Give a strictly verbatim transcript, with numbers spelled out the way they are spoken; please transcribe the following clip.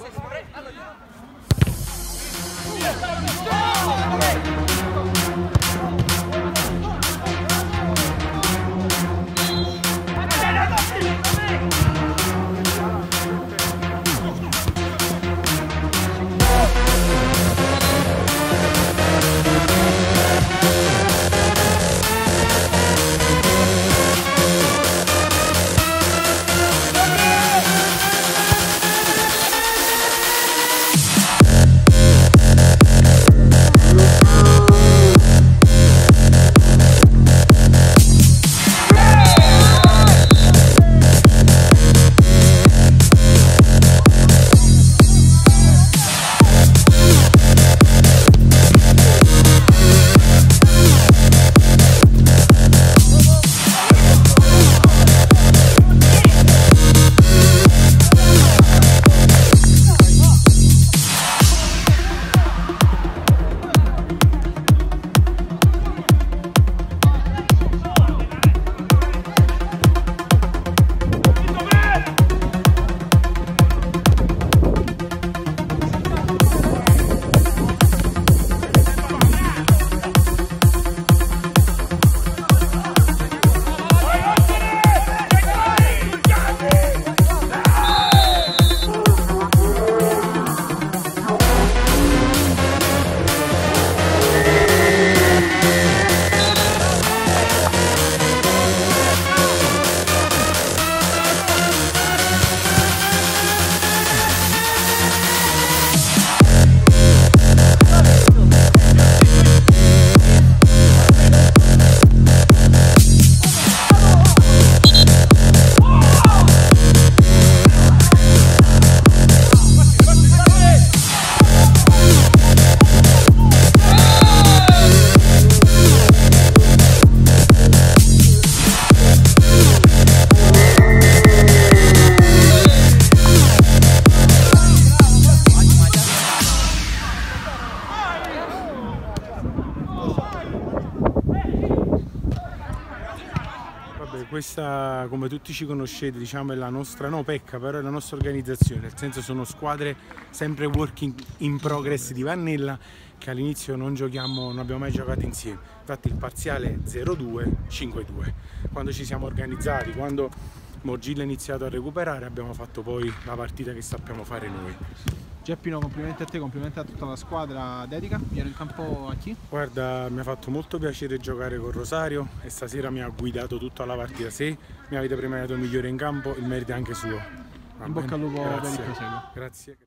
Questa, come tutti ci conoscete, diciamo è la nostra, no pecca, però è la nostra organizzazione, nel senso sono squadre sempre working in progress di Vannella che all'inizio non giochiamo, non abbiamo mai giocato insieme, infatti il parziale è zero due cinque due. Quando ci siamo organizzati, quando Morgilla ha iniziato a recuperare, abbiamo fatto poi la partita che sappiamo fare noi. Geppino, complimenti a te, complimenti a tutta la squadra dedica. Viene in campo a chi? Guarda, mi ha fatto molto piacere giocare con Rosario e stasera mi ha guidato tutta la partita. Se mi avete premiato il migliore in campo, il merito è anche suo. In bocca al lupo per il proseguo. Grazie.